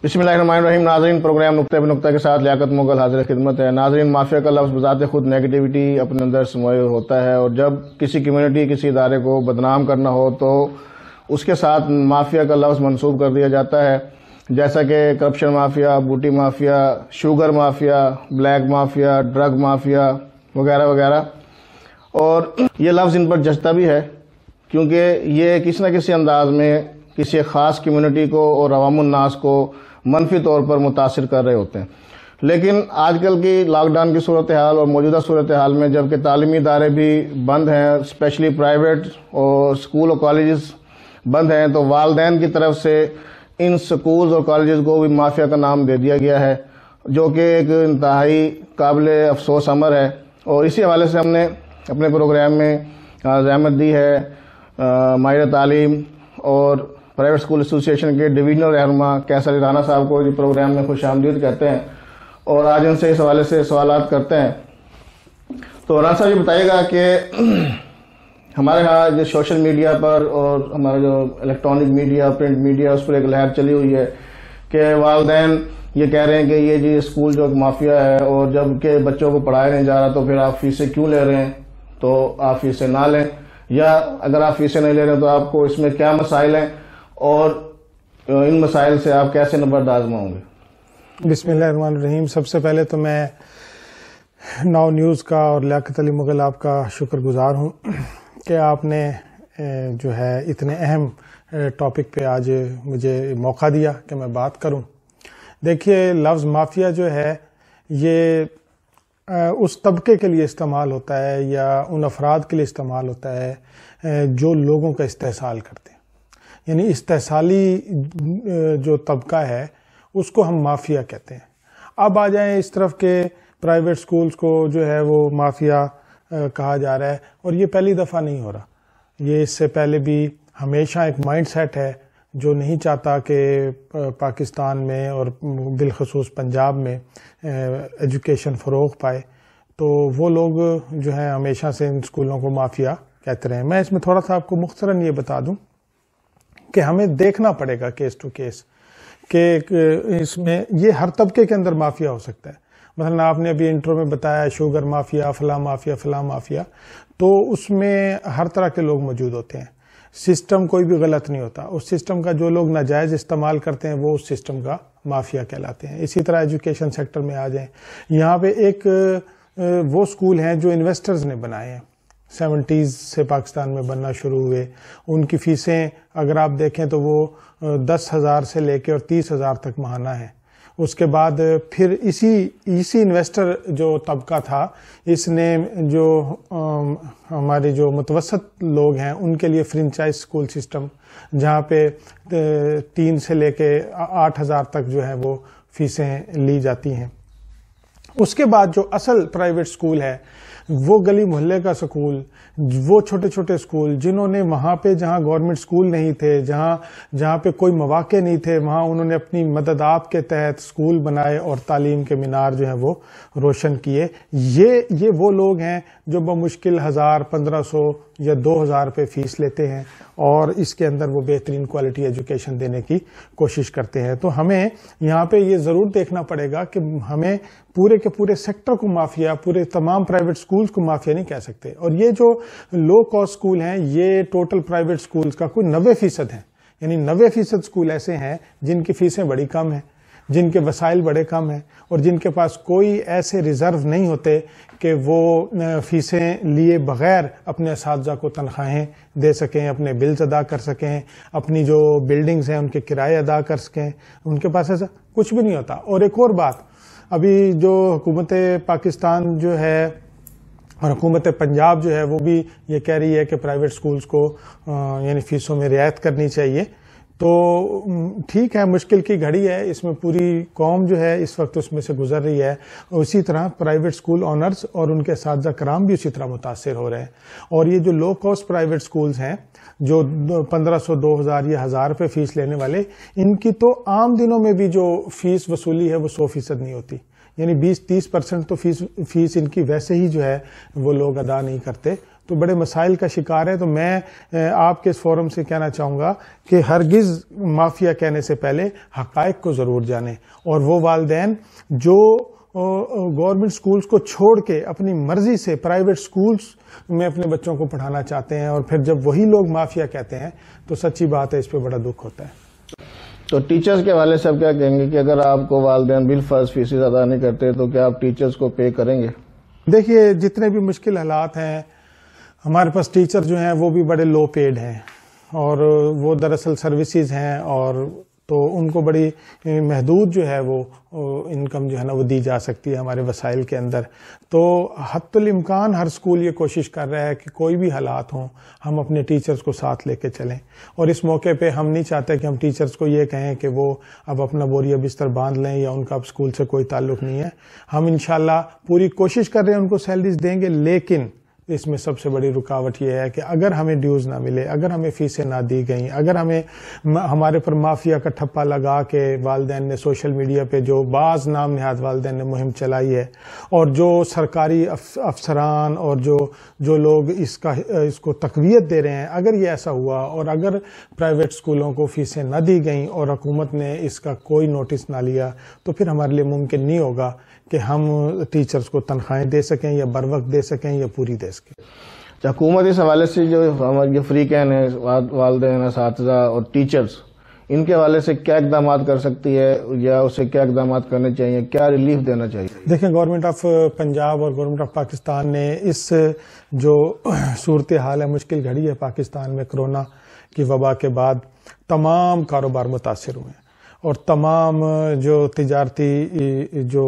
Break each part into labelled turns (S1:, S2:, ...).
S1: बिस्मिल्लाहिर्रहमानिर्रहीम। नाज़रीन, प्रोग्राम नुक्ता बे नुक्ता के साथ लियाकत मुगल हाजिर खिदमत है। नाज़रीन, माफिया का लफ्ज़ बज़ाते खुद नेगेटिविटी अपने अंदर समाये होता है, और जब किसी कम्युनिटी किसी इदारे को बदनाम करना हो तो उसके साथ माफिया का लफ्ज़ मंसूब कर दिया जाता है, जैसा कि करप्शन माफिया, बूटी mafia, sugar mafia, black mafia, drug mafia वगैरह वगैरह। और ये लफ्ज़ इन पर जचता भी है, क्योंकि ये किसी न किसी अंदाज में किसी ख़ास कम्युनिटी को और अवामुन्नास को मनफी तौर पर मुतासिर कर रहे होते हैं। लेकिन आजकल की लॉकडाउन की सूरत हाल और मौजूदा सूरत हाल में, जबकि तालीमी इदारे भी बंद हैं, स्पेशली प्राइवेट और स्कूल और कॉलेजेस बंद हैं, तो वालिदैन की तरफ से इन स्कूल्स और कॉलेजेस को भी माफिया का नाम दे दिया गया है, जो कि एक इंतहाई काबिल अफसोस अमर है। और इसी हवाले से हमने अपने प्रोग्राम में ज़हमत दी है माहिर तालीम और प्राइवेट स्कूल एसोसिएशन के डिवीजनल रहनुमा कैसर राना साहब को प्रोग्राम में खुशामदीद कहते हैं, और आज इनसे इस हवाले से सवालात करते हैं। तो राना साहब, ये बताइएगा कि हमारे यहाँ जो सोशल मीडिया पर और हमारा जो इलेक्ट्रॉनिक मीडिया, प्रिंट मीडिया, उस पर एक लहर चली हुई है कि वालिदैन ये कह रहे हैं कि ये जी स्कूल जो माफिया है, और जबकि बच्चों को पढ़ाया नहीं जा रहा तो फिर आप फीसें क्यों ले रहे हैं, तो आप फीसें ना लें, या अगर आप फीसें नहीं ले रहे हैं तो आपको इसमें क्या मसाइल हैं और इन मसाइल से आप कैसे नंबर आजमाओगे।
S2: बिस्मिल्लाहिर्रहमानिर्रहीम। सबसे पहले तो मैं नाउ न्यूज़ का और लियाकत अली मुगल आपका शुक्रगुजार हूँ कि आपने जो है इतने अहम टॉपिक पे आज मुझे मौका दिया कि मैं बात करूँ। देखिए, लफ्ज़ माफिया जो है ये उस तबके के लिए इस्तेमाल होता है या उन अफराद के लिए इस्तेमाल होता है जो लोगों का इस्तेहसाल करते हैं। यानी इस्तेहसाली जो तबका है उसको हम माफिया कहते हैं। अब आ जाएं इस तरफ के प्राइवेट स्कूल्स को जो है वो माफिया कहा जा रहा है, और ये पहली दफ़ा नहीं हो रहा। ये इससे पहले भी हमेशा एक माइंड सेट है जो नहीं चाहता कि पाकिस्तान में और बिलखसूस पंजाब में एजुकेशन फ़रोग़ पाए, तो वो लोग जो है हमेशा से इन स्कूलों को माफिया कहते रहे हैं। मैं इसमें थोड़ा सा आपको मुख्तरन ये बता दूं कि हमें देखना पड़ेगा केस टू केस कि इसमें ये हर तबके के अंदर माफिया हो सकता है। मतलब आपने अभी इंट्रो में बताया शुगर माफिया, फला माफिया, फला माफिया, तो उसमें हर तरह के लोग मौजूद होते हैं। सिस्टम कोई भी गलत नहीं होता, उस सिस्टम का जो लोग नाजायज इस्तेमाल करते हैं वो उस सिस्टम का माफिया कहलाते हैं। इसी तरह एजुकेशन सेक्टर में आ जाएं, यहाँ पे एक वो स्कूल हैं जो इन्वेस्टर्स ने बनाए हैं, 70s से पाकिस्तान में बनना शुरू हुए। उनकी फीसें अगर आप देखें तो वो 10,000 से लेकर और 30,000 तक माहाना है। उसके बाद फिर इसी इन्वेस्टर जो तबका था, इसने जो हमारे जो मुतवसत लोग हैं उनके लिए फ्रेंचाइज स्कूल सिस्टम, जहाँ पे 3 से लेके 8,000 तक जो है वो फीसें ली जाती हैं। उसके बाद जो असल प्राइवेट स्कूल है, वो गली मोहल्ले का स्कूल, वो छोटे छोटे स्कूल जिन्होंने वहाँ पे जहाँ गवर्नमेंट स्कूल नहीं थे, जहाँ पे कोई मौके नहीं थे, वहाँ उन्होंने अपनी मदद आप के तहत स्कूल बनाए और तालीम के मीनार जो है वो रोशन किए। ये वो लोग हैं जो बमुश्किल 1000, 1500 या 2000 रुपये फीस लेते हैं और इसके अंदर वो बेहतरीन क्वालिटी एजुकेशन देने की कोशिश करते हैं। तो हमें यहाँ पे ये ज़रूर देखना पड़ेगा कि हमें पूरे के पूरे सेक्टर को माफिया, पूरे तमाम प्राइवेट स्कूल्स को माफिया नहीं कह सकते। और ये जो लो कॉस्ट स्कूल हैं, ये टोटल प्राइवेट स्कूल्स का कोई 90% है। यानी 90% स्कूल ऐसे हैं जिनकी फीसें बड़ी कम हैं, जिनके वसाइल बड़े कम हैं और जिनके पास कोई ऐसे रिजर्व नहीं होते कि वो फीसें लिए बगैर अपने असातिज़ा को तनख्वाहें दे सकें, अपने बिल्स अदा कर सकें, अपनी जो बिल्डिंग्स हैं उनके किराए अदा कर सकें। उनके पास ऐसा कुछ भी नहीं होता। और एक और बात, अभी जो हुकूमत पाकिस्तान जो है और हुकूमत पंजाब जो है वो भी ये कह रही है कि प्राइवेट स्कूल्स को यानी फीसों में रियायत करनी चाहिए। तो ठीक है, मुश्किल की घड़ी है, इसमें पूरी कौम जो है इस वक्त उसमें से गुजर रही है। उसी तरह प्राइवेट स्कूल ऑनर्स और उनके असातिज़ा कराम भी उसी तरह मुतासिर हो रहे हैं। और ये जो लो कॉस्ट प्राइवेट स्कूल्स हैं जो 1500, 2000 या 1000 रुपये फीस लेने वाले, इनकी तो आम दिनों में भी जो फीस वसूली है वो 100% नहीं होती। यानी 20-30% तो फीस इनकी वैसे ही जो है वो लोग अदा नहीं करते। تو بڑے مسائل کا شکار ہے. تو میں آپ کے اس فورم سے کہنا چاہوں گا کہ ہرگز مافیا کہنے سے پہلے حقائق کو ضرور جانیں, اور وہ والدین جو گورنمنٹ سکولز کو چھوڑ کے اپنی مرضی سے پرائیویٹ سکولز میں اپنے بچوں کو پڑھانا چاہتے ہیں, اور پھر جب وہی لوگ مافیا کہتے ہیں تو سچی بات ہے اس پہ بڑا دکھ ہوتا ہے.
S1: تو ٹیچرز کے حوالے سے آپ کیا کہیں گے کہ اگر آپ کو والدین بالفرض فیسز ادا نہیں کرتے تو کیا آپ ٹیچرز کو پے کریں گے؟
S2: دیکھیے, جتنے بھی مشکل حالات ہیں, ہمارے پاس ٹیچر جو ہیں وہ بھی بڑے لو پیڈ ہیں, اور وہ دراصل سروسز ہیں, اور تو ان کو بڑی محدود جو ہے وہ انکم جو ہے نا وہ دی جا سکتی ہے ہمارے وسائل کے اندر. تو حتی الامکان ہر سکول یہ کوشش کر رہا ہے کہ کوئی بھی حالات ہوں ہم اپنے ٹیچرز کو ساتھ لے کے چلیں, اور اس موقع پہ ہم نہیں چاہتے کہ ہم ٹیچرز کو یہ کہیں کہ وہ اب اپنا بوریا بستر باندھ لیں یا ان کا اب سکول سے کوئی تعلق نہیں ہے. ہم انشاءاللہ پوری کوشش کر رہے ہیں ان کو سیلریز دیں گے, لیکن اس میں سب سے بڑی رکاوٹ یہ ہے کہ اگر ہمیں ڈیوز نہ ملے, اگر ہمیں فیسیں نہ دی گئیں, اگر ہمارے پر مافیا کا ٹھپا لگا کے والدین نے سوشل میڈیا پہ جو بعض نام نہاد والدین نے مہم چلائی ہے, اور جو سرکاری افسران اور جو لوگ اس کو تقویت دے رہے ہیں, اگر یہ ایسا ہوا اور اگر پرائیویٹ سکولوں کو فیسیں نہ دی گئیں اور حکومت نے اس کا کوئی نوٹس نہ لیا, تو پھر ہمارے لیے ممکن نہیں ہوگا کہ ہم ٹیچرز کو تنخواہیں دے سکیں یا بر وقت دے سکیں یا پوری دے سکیں.
S1: حکومت اس حوالے سے جو ہمارے فریقین ہیں, والدین, اساتذہ اور ٹیچرز, ان کے حوالے سے کیا اقدامات کر سکتی ہے یا اسے کیا اقدامات کرنے چاہیے, کیا ریلیف دینا چاہیے؟
S2: دیکھیں, گورنمنٹ آف پنجاب اور گورنمنٹ آف پاکستان نے اس جو صورتحال ہے, مشکل گھڑی ہے پاکستان میں کرونا کی وبا کے بعد, تمام کاروبار متاثر ہوئے ہیں, اور تمام جو تجارتی جو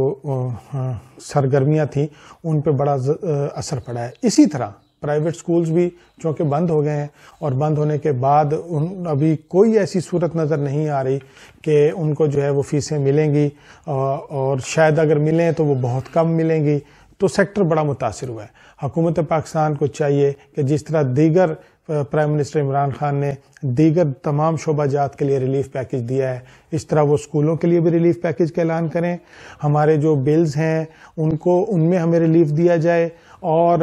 S2: سرگرمیاں تھیں ان پہ بڑا اثر پڑا ہے. اسی طرح پرائیویٹ سکولز بھی چونکہ بند ہو گئے ہیں, اور بند ہونے کے بعد ابھی کوئی ایسی صورت نظر نہیں آ رہی کہ ان کو جو ہے وہ فیسیں ملیں گی, اور شاید اگر ملیں تو وہ بہت کم ملیں گی. تو سیکٹر بڑا متاثر ہوا ہے. حکومت پاکستان کو چاہیے کہ جس طرح دیگر پرائم منسٹر عمران خان نے دیگر تمام شعبہ جات کے لیے ریلیف پیکج دیا ہے, اس طرح وہ اسکولوں کے لیے بھی ریلیف پیکج کا اعلان کریں. ہمارے جو بلز ہیں ان میں ہمیں ریلیف دیا جائے, اور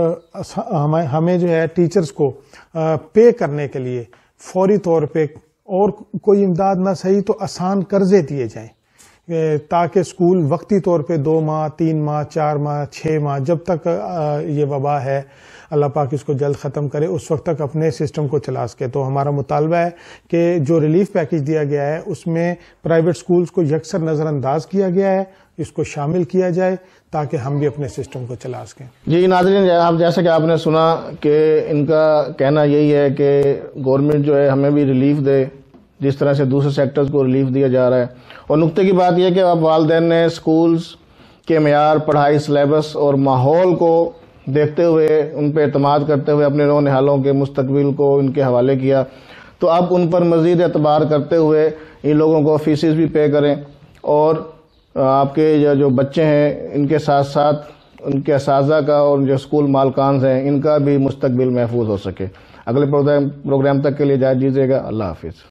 S2: ہمیں جو ہے ٹیچرز کو پے کرنے کے لیے فوری طور پہ, اور کوئی امداد نہ صحیح تو آسان قرضے دیے جائیں, تاکہ اسکول وقتی طور پہ 2 ماہ 3 ماہ 4 ماہ 6 ماہ جب تک یہ وبا ہے, اللہ پاک اس کو جلد ختم کرے, اس وقت تک اپنے سسٹم کو چلا سکے. تو ہمارا مطالبہ ہے کہ جو ریلیف پیکج دیا گیا ہے اس میں پرائیویٹ سکولز کو یکسر نظر انداز کیا گیا ہے, اس کو شامل کیا جائے تاکہ ہم بھی اپنے سسٹم کو چلا سکیں.
S1: جی ناظرین, آپ جیسا کہ آپ نے سنا کہ ان کا کہنا یہی ہے کہ گورنمنٹ جو ہے ہمیں بھی ریلیف دے جس طرح سے دوسرے سیکٹرز کو ریلیف دیا جا رہا ہے. اور نقطے کی بات یہ کہ اب والدین نے سکولز کے معیار, پڑھائی, سلیبس اور ماحول کو دیکھتے ہوئے, ان پہ اعتماد کرتے ہوئے اپنے نونہالوں کے مستقبل کو ان کے حوالے کیا. تو اب ان پر مزید اعتبار کرتے ہوئے ان لوگوں کو فیسز بھی پے کریں, اور آپ کے جو بچے ہیں ان کے ساتھ ساتھ ان کے اساتذہ کا اور جو اسکول مالکان ہیں ان کا بھی مستقبل محفوظ ہو سکے. اگلے پروگرام تک کے لیے اجازت دیجیے گا. اللہ حافظ.